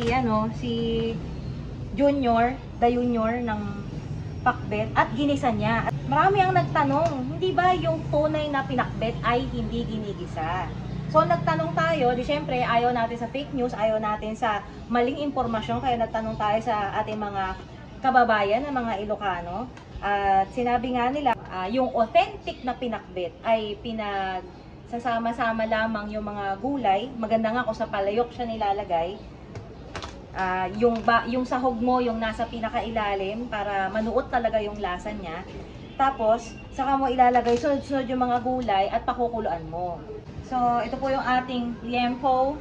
si Junior, the Junior ng pakbet at ginisa niya. At marami ang nagtanong, hindi ba yung tunay na pinakbet ay hindi ginigisa? So nagtanong tayo, di syempre ayaw natin sa fake news, ayaw natin sa maling impormasyon, kaya nagtanong tayo sa ating mga kababayan ng mga Ilocano. At sinabi nga nila, yung authentic na pinakbet ay sasama-sama lamang yung mga gulay. Maganda nga kung sa palayok siya nilalagay. Yung sahog mo, yung nasa pinakailalim para manuot talaga yung lasa niya. Tapos, saka mo ilalagay sunod-sunod yung mga gulay at pakukuluan mo. So, ito po yung ating liempo.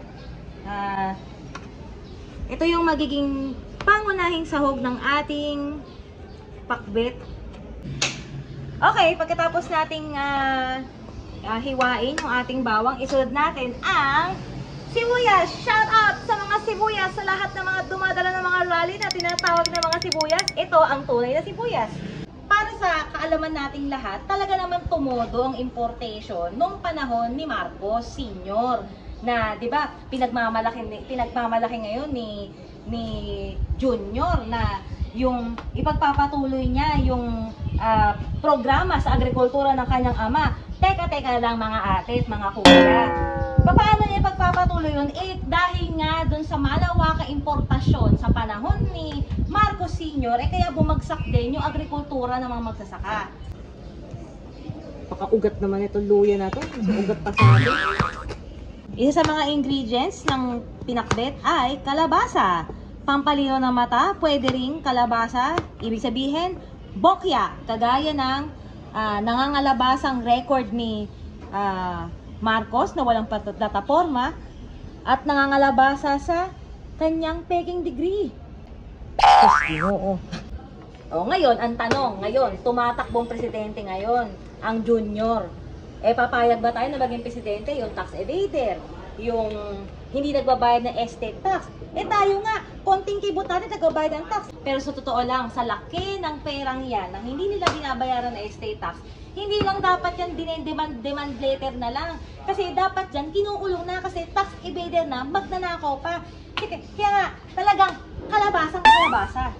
Ito yung magiging pangunahing sahog ng ating pakbet. Okay, pagkatapos nating hiwain yung ating bawang, isunod natin ang sibuyas. Shout out sa mga sibuyas, sa lahat ng mga dumadala ng mga rally na tinatawag na mga sibuyas. Ito ang tunay na sibuyas. Para sa kaalaman nating lahat, talaga naman tumodo ang importation noong panahon ni Marcos Sr. Na, 'di ba, pinagmamalaki ngayon ni Junior na yung ipagpapatuloy niya yung programa sa agrikultura ng kanyang ama. Teka lang mga ate at mga kuya. Paano niya ipagpapatuloy yun? Dahil nga dun sa malawakang importasyon sa panahon ni Marcos Sr., kaya bumagsak din yung agrikultura ng mga magsasaka. Pakaugat naman itong luya na to. Ugat pa sa atin. Isa sa mga ingredients ng pinakbet ay kalabasa. Pampalino ng mata, pwede ring kalabasa. Ibig sabihin, bokya. Kagaya ng nangangalabasang record ni Marcos na walang plataporma at nangangalabasa sa kanyang peking degree. Oo. Ngayon, ang tanong, tumatakbong presidente ngayon, ang Junior. Papayag ba tayo na maging presidente? Yung tax evader, yung hindi nagbabayad ng estate tax. Tayo nga, konting kibot natin nagbabayad ng tax. Pero sa totoo lang, sa laki ng perang yan, nang hindi nila binabayaran ng estate tax, hindi lang dapat yan demand letter na lang. Kasi dapat dyan, kinukulong na kasi tax evader na, magnanakaw pa. Kaya nga, talagang kalabasa.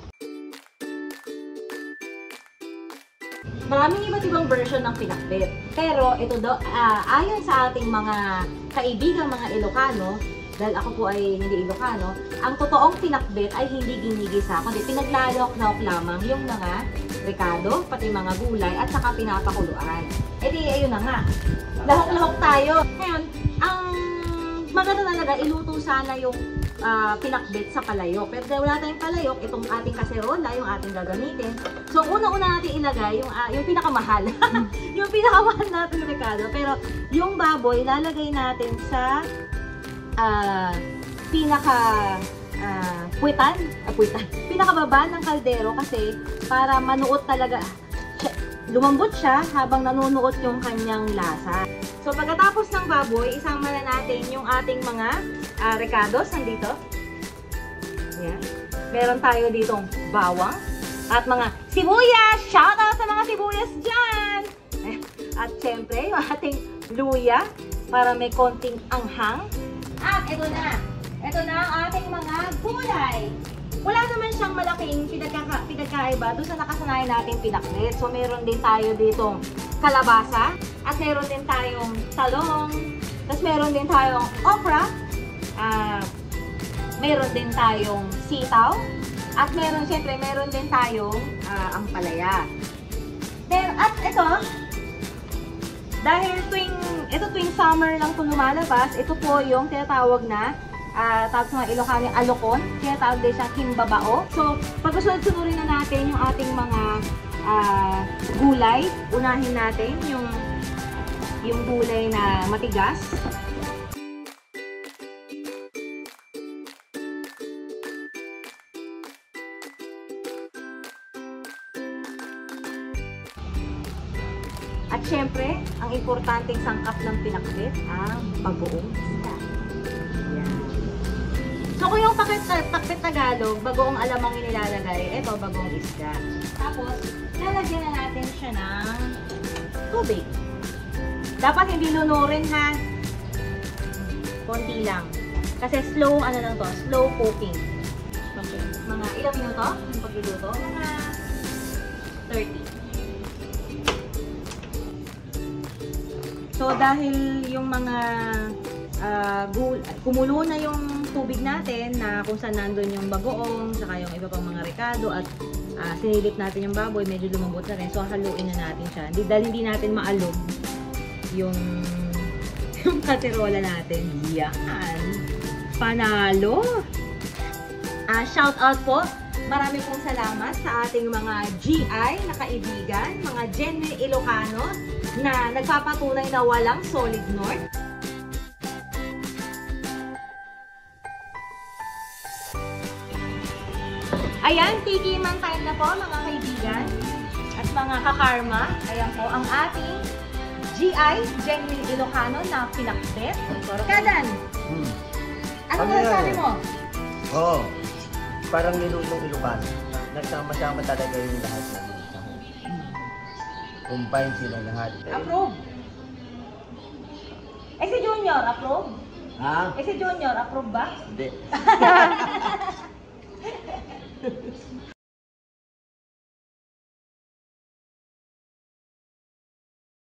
Maraming iba't ibang version ng pinakbet. Pero ito daw, ayon sa ating mga kaibigan, mga Ilocano, dahil ako po ay hindi Ilocano, ang totoong pinakbet ay hindi ginigisa, kundi pinaglalok-lok lamang yung mga rekado, pati mga gulay, at saka pinapakuluan. Ayun na nga. Lahok-lahok tayo. Ngayon, ang maganda talaga, iluto sana yung pinakbet sa palayok. Pero dahil wala tayong palayok, itong ating kaserola, yung ating gagamitin. So, una-una natin ilagay yung pinakamahal. Yung pinakamahal natin rekado. Pero, yung baboy, ilalagay natin sa pinakababa ng kaldero kasi para manuot talaga, lumambot siya habang nanunuot yung kanyang lasa. So pagkatapos ng baboy, isama na natin yung ating mga recados nandito. Ayan. Meron tayo ditong bawang at mga sibuyas. Shout out sa mga sibuyas dyan! At syempre, yung ating luya para may konting anghang. At ito na ang ating mga gulay. Wala naman siyang malaking pinagkaiba doon sa nakasanayan natin pinakbet. So meron din tayo ditong kalabasa, at meron din tayong talong, tapos meron din tayong okra, meron din tayong sitaw, at meron din tayong ampalaya. At ito, dahil tuwing summer lang ito lumalabas, ito po yung tinatawag na tawag sa mga Ilocano yung alokon, tinatawag din siya kimbabao. So, pagkasunod-sunurin na natin yung ating mga gulay. Unahin natin yung gulay na matigas. At syempre, ang importanteng sangkap ng pinakbet, ang bagoong isda. Yan. So kung yung pakbet Tagalog, bagoong alamang inilalagay, ito bagoong isda. Tapos, lalagyan na natin siya ng tubig. Dapat hindi lunurin ha. Konti lang. Kasi slow cooking. ilang minuto yung pagluluto? Mga 30. So dahil yung mga kumulo na yung tubig natin na kung saan nandun yung bagoong, saka yung iba pang mga rekado at sinilip natin yung baboy, medyo lumambot na rin. So haluin na natin siya. Dahil hindi natin maalog yung katerola natin. Yan. Panalo! Shout out po. Marami pong salamat sa ating mga GI na kaibigan, mga genuine Ilocano na nagpapatunay na walang solid north. Ayan, tikiman time na po mga kaibigan at mga kakarma. Ayan po ang ating GI, genuine Ilocano na pinakbet. Kadan, ano masasabi mo? Oo. Parang nilutong Ilocano. Nagsama-sama talaga yung lahat ng sahog. Combine sila lahat. Approve. Si Junior, approve? Ha? Si Junior, approve ba? Hindi.